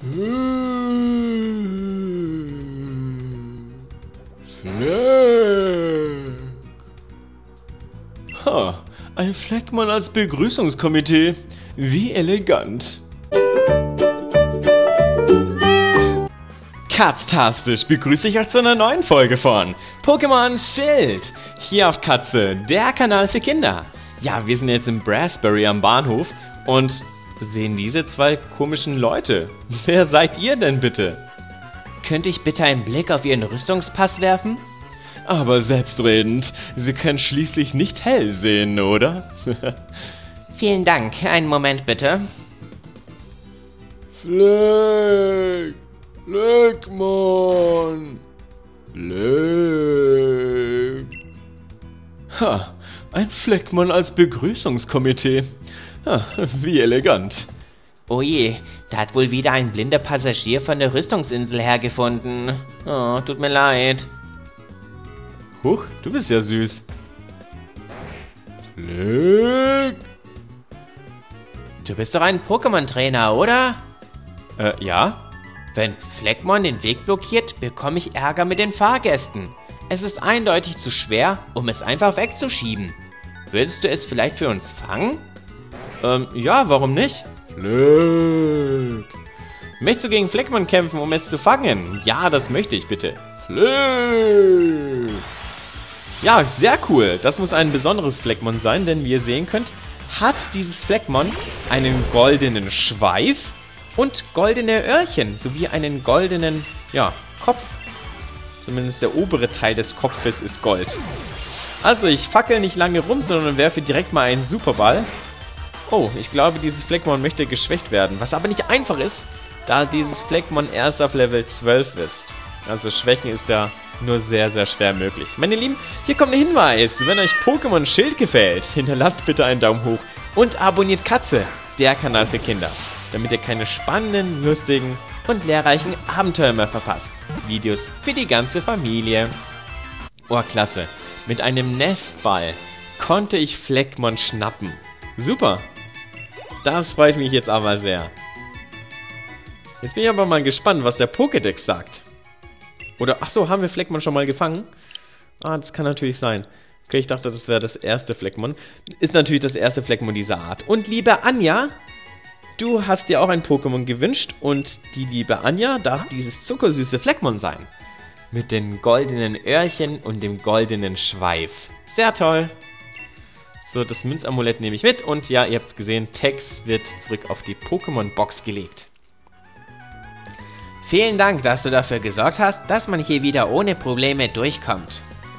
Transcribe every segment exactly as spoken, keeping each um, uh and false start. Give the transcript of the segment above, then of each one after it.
Fleck. Ha, ein Fleckmann als Begrüßungskomitee. Wie elegant. Katztastisch begrüße ich euch zu einer neuen Folge von Pokémon Schild. Hier auf Katze, der Kanal für Kinder. Ja, wir sind jetzt in Brassbury am Bahnhof und sehen diese zwei komischen Leute. Wer seid ihr denn bitte? Könnte ich bitte einen Blick auf Ihren Rüstungspass werfen? Aber selbstredend, Sie können schließlich nicht hell sehen, oder? Vielen Dank. Einen Moment bitte. Fleck, Fleckmann, Fleck. Ha, ein Fleckmann als Begrüßungskomitee. Ha, wie elegant. Oh je, da hat wohl wieder ein blinder Passagier von der Rüstungsinsel hergefunden. Oh, tut mir leid. Huch, du bist ja süß. Fleck. Du bist doch ein Pokémon-Trainer, oder? Äh, ja? Wenn Fleckmon den Weg blockiert, bekomme ich Ärger mit den Fahrgästen. Es ist eindeutig zu schwer, um es einfach wegzuschieben. Würdest du es vielleicht für uns fangen? Ähm, ja, warum nicht? Fleck. Möchtest du gegen Fleckmann kämpfen, um es zu fangen? Ja, das möchte ich, bitte. Fleck. Ja, sehr cool. Das muss ein besonderes Fleckmon sein, denn wie ihr sehen könnt, hat dieses Fleckmon einen goldenen Schweif und goldene Öhrchen, sowie einen goldenen, ja, Kopf. Zumindest der obere Teil des Kopfes ist Gold. Also, ich fackel nicht lange rum, sondern werfe direkt mal einen Superball. Oh, ich glaube, dieses Fleckmon möchte geschwächt werden, was aber nicht einfach ist, da dieses Fleckmon erst auf Level zwölf ist. Also Schwächen ist ja nur sehr, sehr schwer möglich. Meine Lieben, hier kommt ein Hinweis. Wenn euch Pokémon Schild gefällt, hinterlasst bitte einen Daumen hoch und abonniert Katze, der Kanal für Kinder, damit ihr keine spannenden, lustigen und lehrreichen Abenteuer mehr verpasst. Videos für die ganze Familie. Oh, klasse. Mit einem Nestball konnte ich Fleckmon schnappen. Super. Das freut mich jetzt aber sehr. Jetzt bin ich aber mal gespannt, was der Pokédex sagt. Oder, ach so, haben wir Fleckmon schon mal gefangen? Ah, das kann natürlich sein. Okay, ich dachte, das wäre das erste Fleckmon. Ist natürlich das erste Fleckmon dieser Art. Und liebe Anja, du hast dir auch ein Pokémon gewünscht. Und die liebe Anja darf dieses zuckersüße Fleckmon sein. Mit den goldenen Öhrchen und dem goldenen Schweif. Sehr toll. So, das Münzamulett nehme ich mit. Und ja, ihr habt es gesehen, Tex wird zurück auf die Pokémon-Box gelegt. Vielen Dank, dass du dafür gesorgt hast, dass man hier wieder ohne Probleme durchkommt.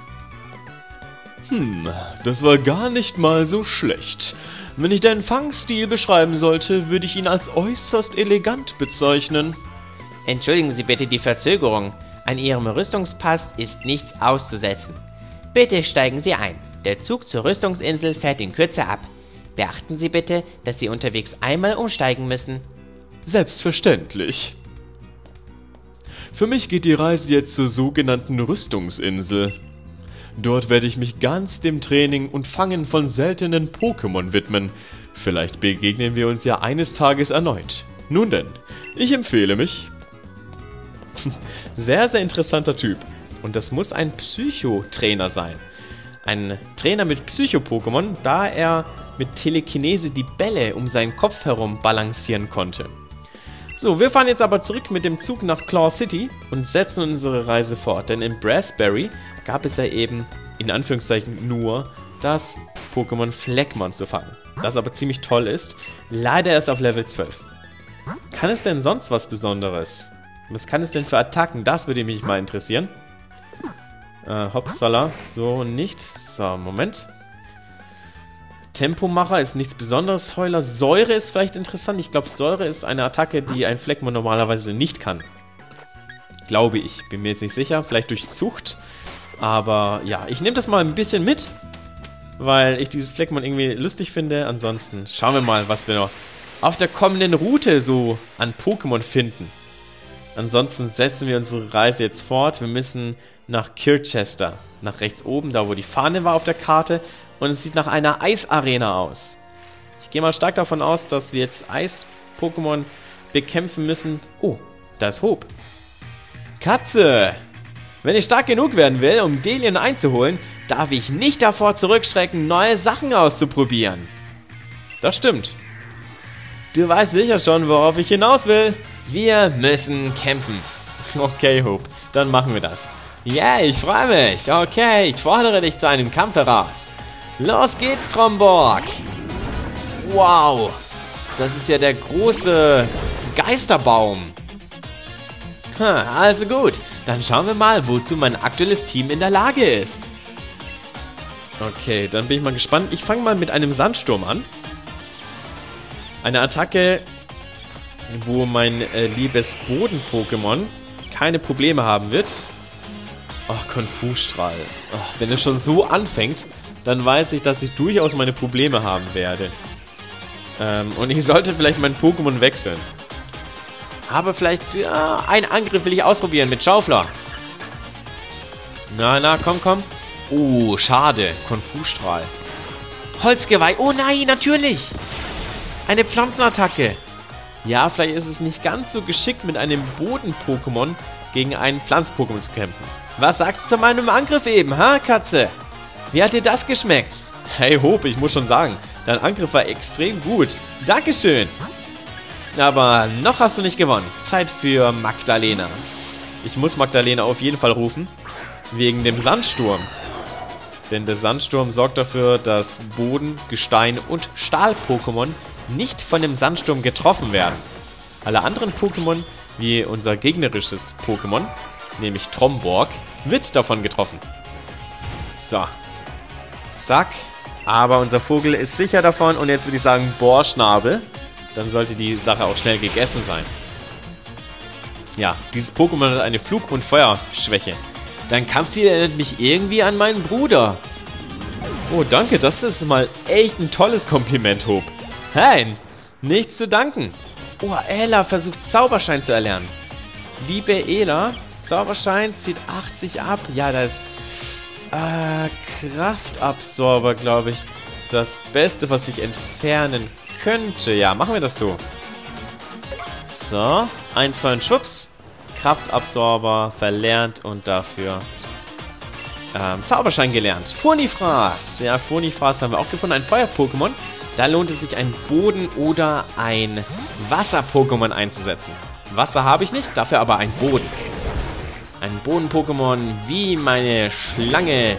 Hm, das war gar nicht mal so schlecht. Wenn ich deinen Fangstil beschreiben sollte, würde ich ihn als äußerst elegant bezeichnen. Entschuldigen Sie bitte die Verzögerung. An Ihrem Rüstungspass ist nichts auszusetzen. Bitte steigen Sie ein. Der Zug zur Rüstungsinsel fährt in Kürze ab. Beachten Sie bitte, dass Sie unterwegs einmal umsteigen müssen. Selbstverständlich. Für mich geht die Reise jetzt zur sogenannten Rüstungsinsel. Dort werde ich mich ganz dem Training und Fangen von seltenen Pokémon widmen. Vielleicht begegnen wir uns ja eines Tages erneut. Nun denn, ich empfehle mich. Sehr, sehr interessanter Typ. Und das muss ein Psychotrainer sein. Ein Trainer mit Psycho-Pokémon, da er mit Telekinese die Bälle um seinen Kopf herum balancieren konnte. So, wir fahren jetzt aber zurück mit dem Zug nach Claw City und setzen unsere Reise fort, denn in Brassbury gab es ja eben, in Anführungszeichen, nur das Pokémon Fleckmon zu fangen. Das aber ziemlich toll ist, leider erst auf Level zwölf. Kann es denn sonst was Besonderes? Was kann es denn für Attacken? Das würde mich mal interessieren. Äh, Hopsala, so nicht. So, Moment. Tempomacher ist nichts Besonderes. Heuler, Säure ist vielleicht interessant. Ich glaube, Säure ist eine Attacke, die ein Fleckmon normalerweise nicht kann. Glaube ich. Bin mir jetzt nicht sicher. Vielleicht durch Zucht. Aber ja, ich nehme das mal ein bisschen mit, weil ich dieses Fleckmon irgendwie lustig finde. Ansonsten schauen wir mal, was wir noch auf der kommenden Route so an Pokémon finden. Ansonsten setzen wir unsere Reise jetzt fort. Wir müssen nach Kirchester. Nach rechts oben, da wo die Fahne war auf der Karte. Und es sieht nach einer Eisarena aus. Ich gehe mal stark davon aus, dass wir jetzt Eis-Pokémon bekämpfen müssen... Oh, da ist Hope. Katze! Wenn ich stark genug werden will, um Delien einzuholen, darf ich nicht davor zurückschrecken, neue Sachen auszuprobieren. Das stimmt. Du weißt sicher schon, worauf ich hinaus will. Wir müssen kämpfen. Okay, Hope, dann machen wir das. Yeah, ich freue mich. Okay, ich fordere dich zu einem Kampf heraus. Los geht's, Tromborg. Wow, das ist ja der große Geisterbaum. Also gut, dann schauen wir mal, wozu mein aktuelles Team in der Lage ist. Okay, dann bin ich mal gespannt. Ich fange mal mit einem Sandsturm an. Eine Attacke, wo mein äh, liebes Boden-Pokémon keine Probleme haben wird. Ach, Konfusstrahl. Ach, wenn es schon so anfängt, dann weiß ich, dass ich durchaus meine Probleme haben werde. Ähm, und ich sollte vielleicht mein Pokémon wechseln. Aber vielleicht, ja, einen Angriff will ich ausprobieren mit Schaufler. Na, na, komm, komm. Oh, schade. Konfusstrahl. Holzgeweih. Oh nein, natürlich. Eine Pflanzenattacke. Ja, vielleicht ist es nicht ganz so geschickt, mit einem Boden-Pokémon gegen einen Pflanz-Pokémon zu kämpfen. Was sagst du zu meinem Angriff eben, ha, Katze? Wie hat dir das geschmeckt? Hey, Hope, ich muss schon sagen, dein Angriff war extrem gut. Dankeschön. Aber noch hast du nicht gewonnen. Zeit für Magdalena. Ich muss Magdalena auf jeden Fall rufen. Wegen dem Sandsturm. Denn der Sandsturm sorgt dafür, dass Boden, Gestein und Stahl-Pokémon nicht von dem Sandsturm getroffen werden. Alle anderen Pokémon, wie unser gegnerisches Pokémon, nämlich Tromborg, wird davon getroffen. So. Zack. Aber unser Vogel ist sicher davon. Und jetzt würde ich sagen, Bohrschnabel. Dann sollte die Sache auch schnell gegessen sein. Ja, dieses Pokémon hat eine Flug- und Feuerschwäche. Dein Kampfstil erinnert mich irgendwie an meinen Bruder. Oh, danke, das ist mal echt ein tolles Kompliment, Hope. Hey, nichts zu danken. Oh, Ela versucht Zauberschein zu erlernen. Liebe Ela, Zauberschein zieht achtzig ab. Ja, da ist äh, Kraftabsorber, glaube ich, das Beste, was ich entfernen könnte. Ja, machen wir das so. So, eins, zwei und Schwupps. Kraftabsorber verlernt und dafür ähm, Zauberschein gelernt. Furnifras. Ja, Furnifras haben wir auch gefunden. Ein Feuer-Pokémon. Da lohnt es sich, ein Boden- oder ein Wasser-Pokémon einzusetzen. Wasser habe ich nicht, dafür aber ein Boden. Ein Boden-Pokémon wie meine Schlange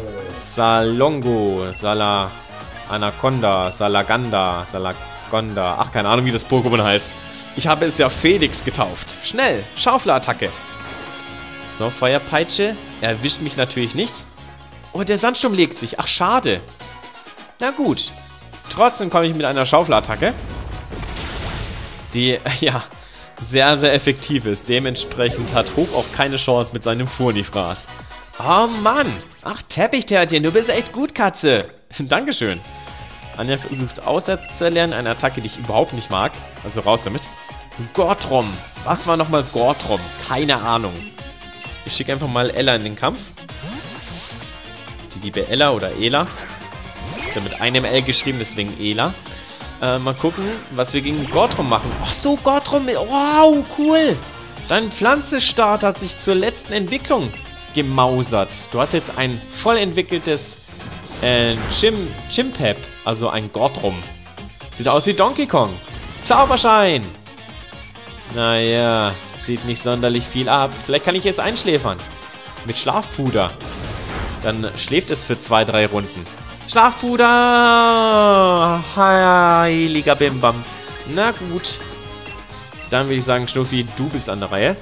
Salongo, Sala, Anaconda, Salaganda, Salagonda. Ach, keine Ahnung, wie das Pokémon heißt. Ich habe es ja Felix getauft. Schnell, Schaufelattacke. So, Feuerpeitsche. Erwischt mich natürlich nicht. Oh, der Sandsturm legt sich. Ach, schade. Na gut. Trotzdem komme ich mit einer Schaufelattacke, die, ja, sehr, sehr effektiv ist. Dementsprechend hat Hope auch keine Chance mit seinem Furnifras. Oh Mann. Ach, Teppichtärtchen, du bist echt gut, Katze. Dankeschön. Anja versucht Aussätze zu erlernen, eine Attacke, die ich überhaupt nicht mag. Also raus damit. Gortrom. Was war nochmal Gortrom? Keine Ahnung. Ich schicke einfach mal Ella in den Kampf. Die liebe Ella oder Ela. Ist ja mit einem L geschrieben, deswegen Ela. Äh, mal gucken, was wir gegen Gortrom machen. Ach so, Gortrom. Wow, cool. Dein Pflanzestart hat sich zur letzten Entwicklung gemausert. Du hast jetzt ein voll entwickeltes äh, Chim Chimpep, also ein Gortrom. Sieht aus wie Donkey Kong. Zauberschein. Naja, sieht nicht sonderlich viel ab. Vielleicht kann ich es einschläfern. Mit Schlafpuder. Dann schläft es für zwei, drei Runden. Schlafpuder! Heiliger Bimbam. Na gut. Dann würde ich sagen, Schnuffi, du bist an der Reihe.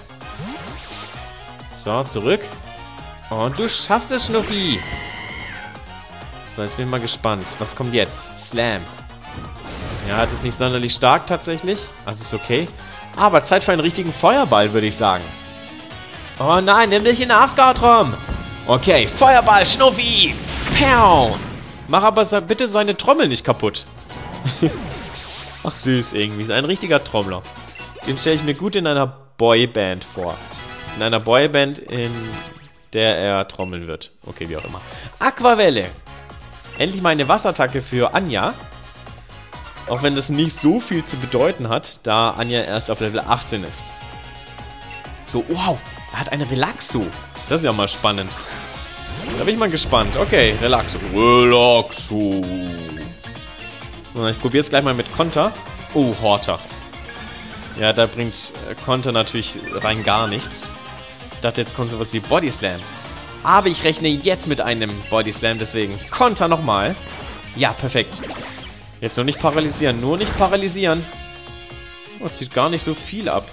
So, zurück. Und du schaffst es, Schnuffi. So, jetzt bin ich mal gespannt. Was kommt jetzt? Slam. Ja, das ist nicht sonderlich stark tatsächlich. Also ist okay. Aber Zeit für einen richtigen Feuerball, würde ich sagen. Oh nein, nimm dich in Acht, Gortrom. Okay, Feuerball, Schnuffi. Pow. Mach aber bitte seine Trommel nicht kaputt. Ach süß irgendwie. Ein richtiger Trommler. Den stelle ich mir gut in einer Boyband vor. In einer Boyband, in der er trommeln wird. Okay, wie auch immer. Aquavelle. Endlich mal eine Wasserattacke für Anja. Auch wenn das nicht so viel zu bedeuten hat, da Anja erst auf Level achtzehn ist. So, wow, er hat eine Relaxo. Das ist ja mal spannend. Da bin ich mal gespannt. Okay, Relaxo. Relaxo. Ich probiere es gleich mal mit Konter. Oh, Horter. Ja, da bringt Konter natürlich rein gar nichts. Ich dachte, jetzt kommt sowas wie Body Slam. Aber ich rechne jetzt mit einem Body Slam, deswegen Konter nochmal. Ja, perfekt. Jetzt nur nicht paralysieren, nur nicht paralysieren. Oh, das zieht gar nicht so viel ab.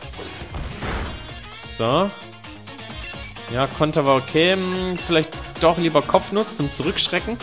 So. Ja, Konter war okay. Hm, vielleicht doch lieber Kopfnuss zum Zurückschrecken.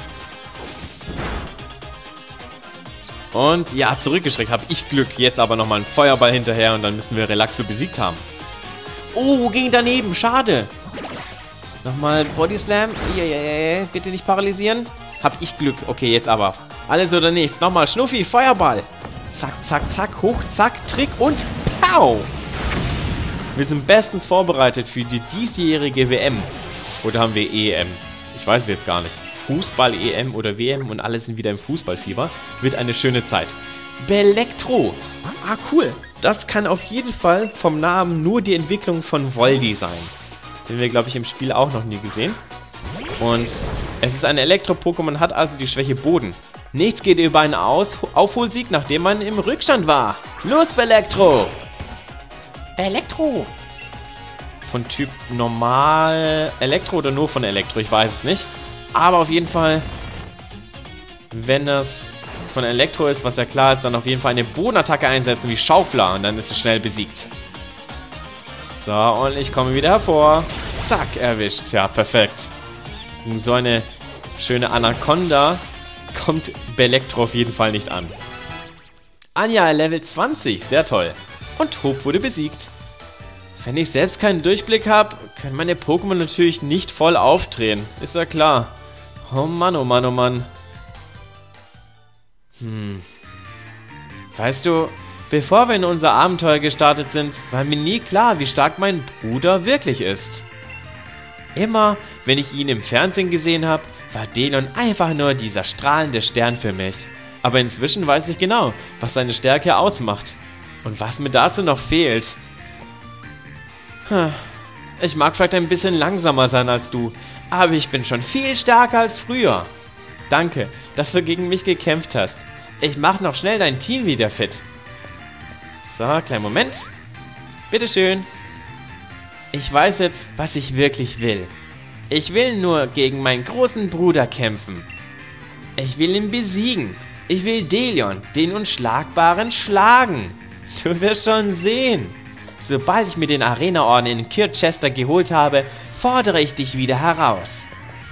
Und ja, zurückgeschreckt habe ich Glück. Jetzt aber nochmal ein Feuerball hinterher und dann müssen wir Relaxo besiegt haben. Oh, ging daneben. Schade. Nochmal Body Slam. Yeah, yeah, yeah. Bitte nicht paralysieren. Hab ich Glück. Okay, jetzt aber. Alles oder nichts. Nochmal Schnuffi, Feuerball. Zack, zack, zack. Hoch, zack, Trick und Pow. Wir sind bestens vorbereitet für die diesjährige W M. Oder haben wir E M? Ich weiß es jetzt gar nicht. Fußball-E M oder W M und alle sind wieder im Fußballfieber. Wird eine schöne Zeit. Belektro. Ah, cool. Das kann auf jeden Fall vom Namen nur die Entwicklung von Voldy sein. Den wir, glaube ich, im Spiel auch noch nie gesehen. Und es ist ein Elektro-Pokémon, hat also die Schwäche Boden. Nichts geht über einen Aus Aufholsieg, nachdem man im Rückstand war. Los, Belektro! Elektro! Von Typ normal Elektro oder nur von Elektro, ich weiß es nicht. Aber auf jeden Fall, wenn das von Elektro ist, was ja klar ist, dann auf jeden Fall eine Bodenattacke einsetzen wie Schaufler und dann ist es schnell besiegt. So, und ich komme wieder hervor. Zack, erwischt. Ja, perfekt. Gegen so eine schöne Anaconda kommt Belektro auf jeden Fall nicht an. Anja, Level zwanzig, sehr toll. Und Hope wurde besiegt. Wenn ich selbst keinen Durchblick habe, können meine Pokémon natürlich nicht voll aufdrehen. Ist ja klar. Oh Mann, oh Mann, oh Mann. Hm. Weißt du, bevor wir in unser Abenteuer gestartet sind, war mir nie klar, wie stark mein Bruder wirklich ist. Immer, wenn ich ihn im Fernsehen gesehen habe, war Delon einfach nur dieser strahlende Stern für mich. Aber inzwischen weiß ich genau, was seine Stärke ausmacht. Und was mir dazu noch fehlt. Ich mag vielleicht ein bisschen langsamer sein als du, aber ich bin schon viel stärker als früher. Danke, dass du gegen mich gekämpft hast. Ich mach noch schnell dein Team wieder fit. So, kleinen Moment. Bitteschön. Ich weiß jetzt, was ich wirklich will. Ich will nur gegen meinen großen Bruder kämpfen. Ich will ihn besiegen. Ich will Delion, den Unschlagbaren, schlagen. Du wirst schon sehen. Sobald ich mir den Arena-Orden in Kirchester geholt habe, fordere ich dich wieder heraus.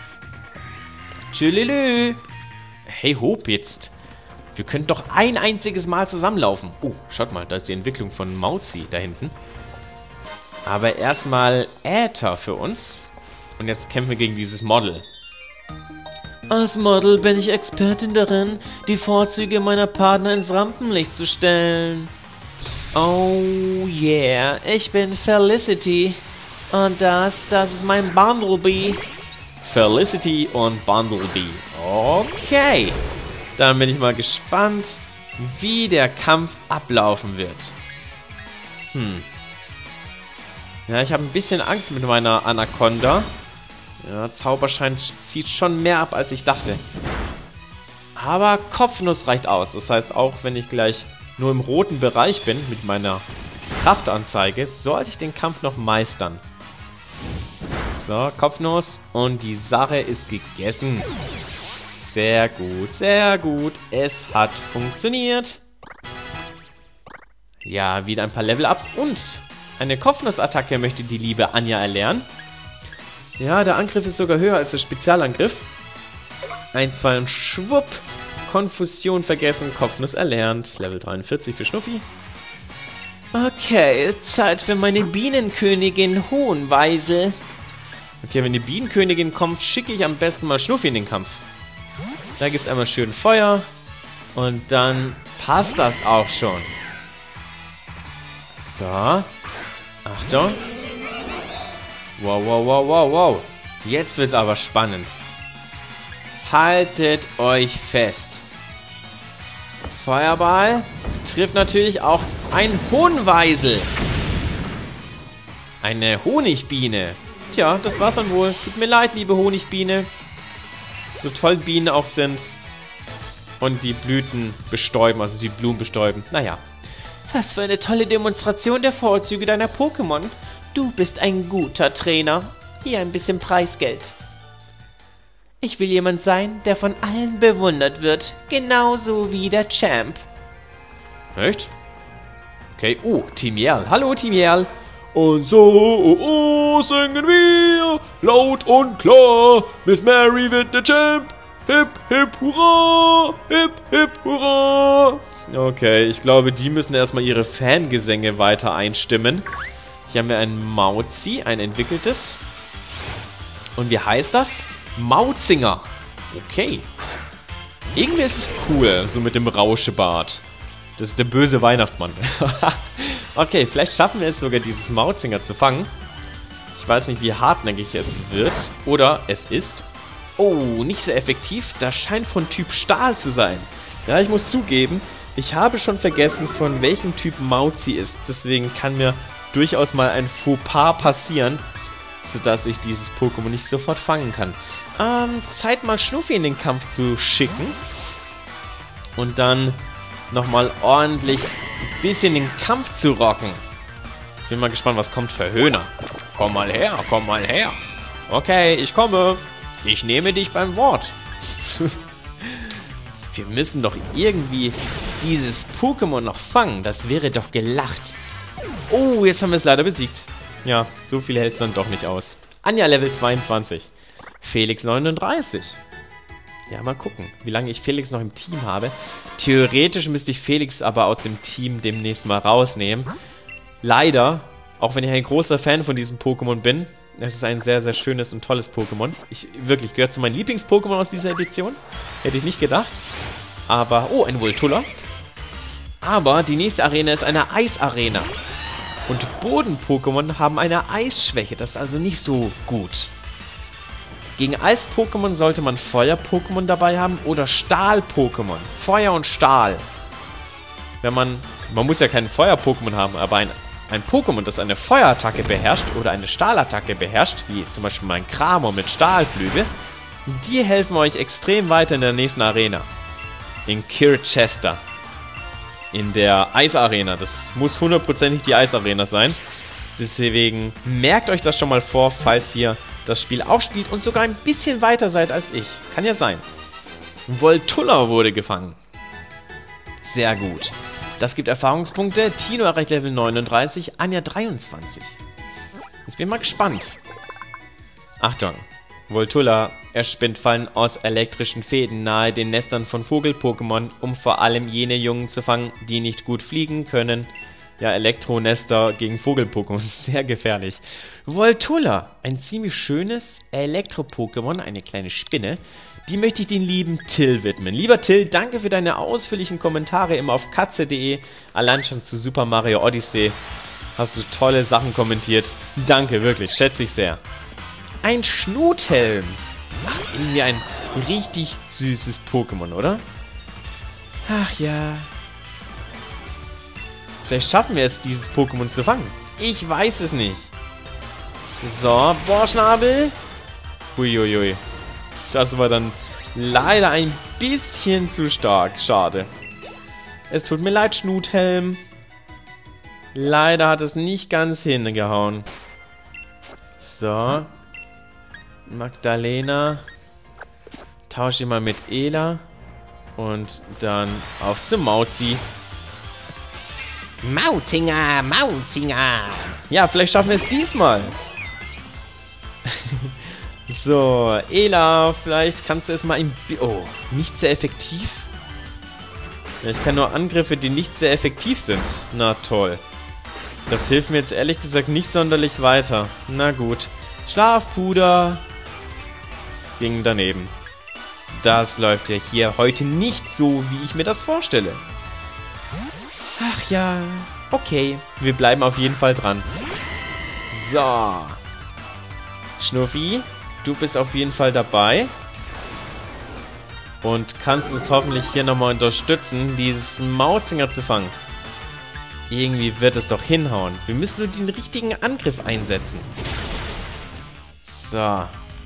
Tschülilü. Hey Hope, jetzt. Wir könnten doch ein einziges Mal zusammenlaufen. Oh, schaut mal, da ist die Entwicklung von Mauzi da hinten. Aber erstmal Äther für uns. Und jetzt kämpfen wir gegen dieses Model. Als Model bin ich Expertin darin, die Vorzüge meiner Partner ins Rampenlicht zu stellen. Oh yeah, ich bin Felicity. Und das, das ist mein Bumblebee. Felicity und Bumblebee. Okay. Dann bin ich mal gespannt, wie der Kampf ablaufen wird. Hm. Ja, ich habe ein bisschen Angst mit meiner Anaconda. Ja, Zauberschein zieht schon mehr ab, als ich dachte. Aber Kopfnuss reicht aus. Das heißt, auch wenn ich gleich nur im roten Bereich bin mit meiner Kraftanzeige, sollte ich den Kampf noch meistern. So, Kopfnuss. Und die Sache ist gegessen. Sehr gut, sehr gut. Es hat funktioniert. Ja, wieder ein paar Level-Ups und eine Kopfnussattacke möchte die liebe Anja erlernen. Ja, der Angriff ist sogar höher als der Spezialangriff. Ein, zwei und schwupp. Konfusion vergessen, Kopfnuss erlernt. Level dreiundvierzig für Schnuffi. Okay, Zeit für meine Bienenkönigin Hohenweisel. Okay, wenn die Bienenkönigin kommt, schicke ich am besten mal Schnuffi in den Kampf. Da gibt es einmal schön Feuer. Und dann passt das auch schon. So. Achtung. Wow, wow, wow, wow, wow. Jetzt wird's aber spannend. Haltet euch fest. Feuerball trifft natürlich auch ein Hohnweisel. Eine Honigbiene. Tja, das war's dann wohl. Tut mir leid, liebe Honigbiene. So toll Bienen auch sind. Und die Blüten bestäuben, also die Blumen bestäuben. Naja. Was für eine tolle Demonstration der Vorzüge deiner Pokémon. Du bist ein guter Trainer. Hier ein bisschen Preisgeld. Ich will jemand sein, der von allen bewundert wird. Genauso wie der Champ. Echt? Okay, oh, Team Yell. Hallo, Team Yell. Und so oh, oh, singen wir laut und klar. Miss Mary wird der Champ. Hip, hip, hurra. Hip, hip, hurra. Okay, ich glaube, die müssen erstmal ihre Fangesänge weiter einstimmen. Hier haben wir ein Mauzi, ein entwickeltes. Und wie heißt das? Mauzinger. Okay. Irgendwie ist es cool, so mit dem Rauschebart. Das ist der böse Weihnachtsmann. Okay, vielleicht schaffen wir es sogar, dieses Mauzinger zu fangen. Ich weiß nicht, wie hartnäckig es wird. Oder es ist... Oh, nicht sehr effektiv. Das scheint von Typ Stahl zu sein. Ja, ich muss zugeben, ich habe schon vergessen, von welchem Typ Mauzi ist. Deswegen kann mir durchaus mal ein Fauxpas passieren, sodass ich dieses Pokémon nicht sofort fangen kann. Ähm, Zeit mal Schnuffi in den Kampf zu schicken. Und dann nochmal ordentlich ein bisschen den Kampf zu rocken. Jetzt bin ich mal gespannt, was kommt für Höhner. Komm mal her, komm mal her. Okay, ich komme. Ich nehme dich beim Wort. Wir müssen doch irgendwie dieses Pokémon noch fangen. Das wäre doch gelacht. Oh, jetzt haben wir es leider besiegt. Ja, so viel hält es dann doch nicht aus. Anja Level zweiundzwanzig. Felix neununddreißig. Ja, mal gucken, wie lange ich Felix noch im Team habe. Theoretisch müsste ich Felix aber aus dem Team demnächst mal rausnehmen. Leider, auch wenn ich ein großer Fan von diesem Pokémon bin, es ist ein sehr, sehr schönes und tolles Pokémon. Ich wirklich gehört zu meinen Lieblings-Pokémon aus dieser Edition. Hätte ich nicht gedacht. Aber, oh, ein Voltulla. Aber die nächste Arena ist eine Eisarena. Und Boden-Pokémon haben eine Eisschwäche. Das ist also nicht so gut. Gegen Eis-Pokémon sollte man Feuer-Pokémon dabei haben oder Stahl-Pokémon. Feuer und Stahl. Wenn man... Man muss ja kein Feuer-Pokémon haben, aber ein, ein Pokémon, das eine Feuerattacke beherrscht oder eine Stahlattacke beherrscht, wie zum Beispiel mein Cramor mit Stahlflügel, die helfen euch extrem weiter in der nächsten Arena. In Kirchester. In der Eisarena. Das muss hundertprozentig die Eisarena sein. Deswegen merkt euch das schon mal vor, falls ihr das Spiel auch spielt und sogar ein bisschen weiter seid als ich. Kann ja sein. Voltulla wurde gefangen. Sehr gut. Das gibt Erfahrungspunkte. Tino erreicht Level neununddreißig, Anja dreiundzwanzig. Jetzt bin ich mal gespannt. Achtung. Voltulla, er spinnt Fallen aus elektrischen Fäden nahe den Nestern von Vogel-Pokémon, um vor allem jene Jungen zu fangen, die nicht gut fliegen können. Ja, Elektronester gegen Vogel-Pokémon, sehr gefährlich. Voltulla, ein ziemlich schönes Elektro-Pokémon, eine kleine Spinne. Die möchte ich den lieben Till widmen. Lieber Till, danke für deine ausführlichen Kommentare immer auf katze punkt de. Allein schon zu Super Mario Odyssey hast du tolle Sachen kommentiert. Danke, wirklich, schätze ich sehr. Ein Schnuthelm. Ach, irgendwie ein richtig süßes Pokémon, oder? Ach ja. Vielleicht schaffen wir es, dieses Pokémon zu fangen. Ich weiß es nicht. So, Bohrschnabel. Huiuiui. Das war dann leider ein bisschen zu stark. Schade. Es tut mir leid, Schnuthelm. Leider hat es nicht ganz hingehauen. So. Magdalena. Tausche ich mal mit Ela. Und dann auf zu Mauzi. Mauzinger, Mauzinger. Ja, vielleicht schaffen wir es diesmal. So, Ela, vielleicht kannst du es mal ein... Oh, nicht sehr effektiv? Ja, ich kann nur Angriffe, die nicht sehr effektiv sind. Na toll. Das hilft mir jetzt ehrlich gesagt nicht sonderlich weiter. Na gut. Schlafpuder. Ging daneben. Das läuft ja hier heute nicht so, wie ich mir das vorstelle. Ach ja. Okay. Wir bleiben auf jeden Fall dran. So. Schnuffi, du bist auf jeden Fall dabei. Und kannst uns hoffentlich hier nochmal unterstützen, dieses Mauzinger zu fangen. Irgendwie wird es doch hinhauen. Wir müssen nur den richtigen Angriff einsetzen. So.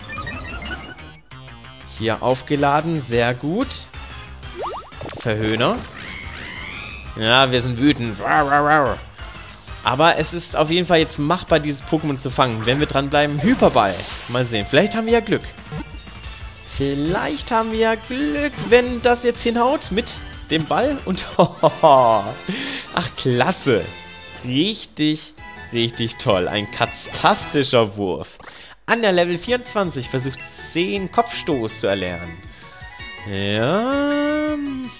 Hier aufgeladen, sehr gut. Verhöhner. Ja, wir sind wütend. Aber es ist auf jeden Fall jetzt machbar, dieses Pokémon zu fangen. Wenn wir dranbleiben, Hyperball. Mal sehen, vielleicht haben wir ja Glück. Vielleicht haben wir ja Glück, wenn das jetzt hinhaut mit dem Ball. Und ach, klasse. Richtig, richtig toll. Ein katastischer Wurf. Anja Level vierundzwanzig versucht zehn Kopfstoß zu erlernen. Ja.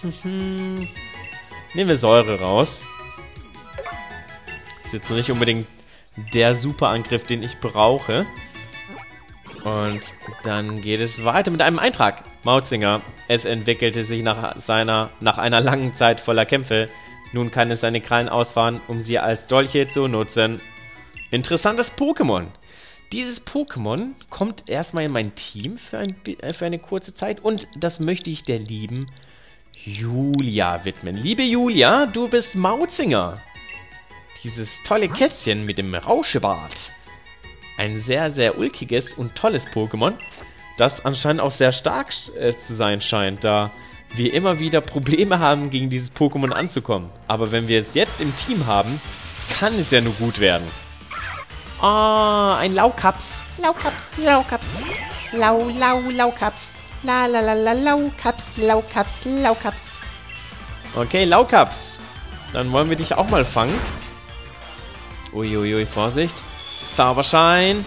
Nehmen wir Säure raus. Ist jetzt nicht unbedingt der Superangriff, den ich brauche. Und dann geht es weiter mit einem Eintrag. Mauzinger. Es entwickelte sich nach, seiner, nach einer langen Zeit voller Kämpfe. Nun kann es seine Krallen ausfahren, um sie als Dolche zu nutzen. Interessantes Pokémon. Dieses Pokémon kommt erstmal in mein Team für, ein, für eine kurze Zeit. Und das möchte ich der lieben Julia widmen. Liebe Julia, du bist Mauzinger. Dieses tolle Kätzchen mit dem Rauschebart. Ein sehr, sehr ulkiges und tolles Pokémon, das anscheinend auch sehr stark äh, zu sein scheint, da wir immer wieder Probleme haben, gegen dieses Pokémon anzukommen. Aber wenn wir es jetzt im Team haben, kann es ja nur gut werden. Ah, ein Laukaps. Laukaps, Laukaps. Lau, lau, Laukaps. La, la, la, la, Laukaps, Laukaps, Laukaps. Okay, Laukaps. Dann wollen wir dich auch mal fangen. Uiuiui, Vorsicht. Zauberschein.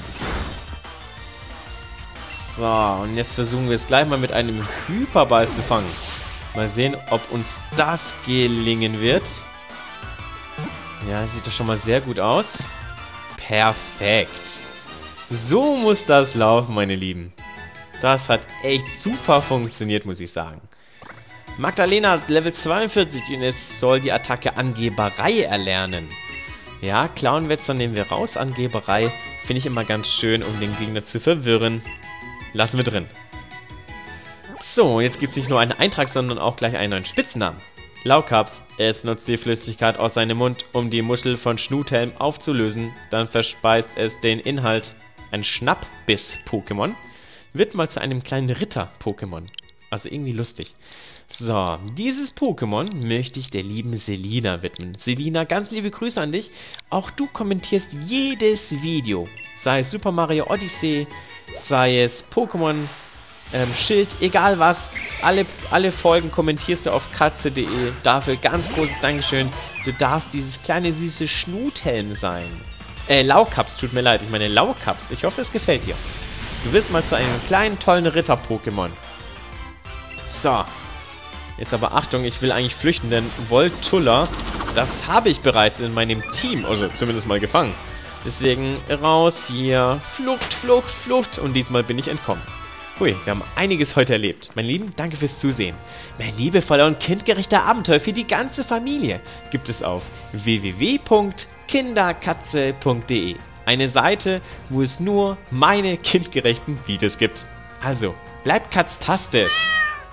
So, und jetzt versuchen wir es gleich mal mit einem Hyperball zu fangen. Mal sehen, ob uns das gelingen wird. Ja, sieht doch schon mal sehr gut aus. Perfekt. So muss das laufen, meine Lieben. Das hat echt super funktioniert, muss ich sagen. Magdalena hat Level zweiundvierzig und es soll die Attacke Angeberei erlernen. Ja, Clownwetzer nehmen wir raus. Angeberei finde ich immer ganz schön, um den Gegner zu verwirren. Lassen wir drin. So, jetzt gibt es nicht nur einen Eintrag, sondern auch gleich einen neuen Spitznamen. Laukaps. Es nutzt die Flüssigkeit aus seinem Mund, um die Muschel von Schnuthelm aufzulösen. Dann verspeist es den Inhalt. Ein Schnappbiss-Pokémon wird mal zu einem kleinen Ritter-Pokémon. Also irgendwie lustig. So, dieses Pokémon möchte ich der lieben Selina widmen. Selina, ganz liebe Grüße an dich. Auch du kommentierst jedes Video. Sei es Super Mario Odyssey, sei es Pokémon ähm, Schild, egal was. Alle, alle Folgen kommentierst du auf katze punkt de. Dafür ganz großes Dankeschön. Du darfst dieses kleine süße Schnuthelm sein. Äh, Laukaps, tut mir leid. Ich meine Laukaps. Ich hoffe, es gefällt dir. Du wirst mal zu einem kleinen, tollen Ritter-Pokémon. So. Jetzt aber Achtung, ich will eigentlich flüchten, denn Voltulla, das habe ich bereits in meinem Team, also zumindest mal gefangen. Deswegen raus hier, Flucht, Flucht, Flucht und diesmal bin ich entkommen. Hui, wir haben einiges heute erlebt. Meine Lieben, danke fürs Zusehen. Mehr liebevoller und kindgerechter Abenteuer für die ganze Familie gibt es auf w w w punkt kinderkatze punkt de. Eine Seite, wo es nur meine kindgerechten Videos gibt. Also, bleibt katztastisch!